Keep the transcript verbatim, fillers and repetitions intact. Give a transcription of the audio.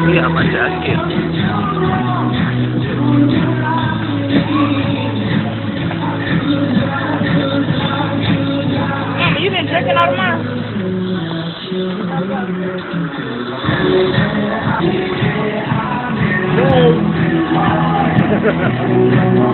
Iya, masih aktif. Mom, you been drinking all the month? No.